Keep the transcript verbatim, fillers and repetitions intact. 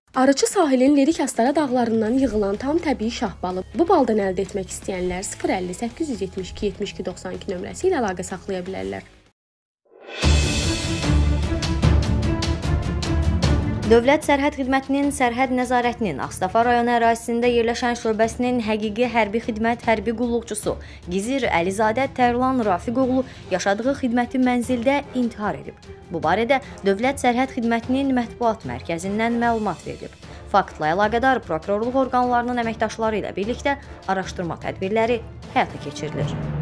Arıçı sahilin Lirik Astara dağlarından yığılan tam təbii şah balı. Bu baldan əldə etmək istəyənlər sıfır əlli səkkiz yüz yetmiş iki yetmiş iki doxsan iki nömrəsi ilə əlaqə saxlaya bilərlər. Dövlət Sərhəd Xidmətinin Sərhəd Nəzarətinin Ağstafa rayonu ərazisində yerləşən şöbəsinin həqiqi hərbi xidmət hərbi qulluqçusu Gizir Əlizadə Tərlan Rafiqoğlu yaşadığı xidməti mənzildə intihar edib. Bu barədə Dövlət Sərhəd Xidmətinin mətbuat mərkəzindən məlumat verilib. Faktla əlaqədar prokurorluq orqanlarının əməkdaşları ilə birlikdə araşdırma tədbirləri həyata keçirilir.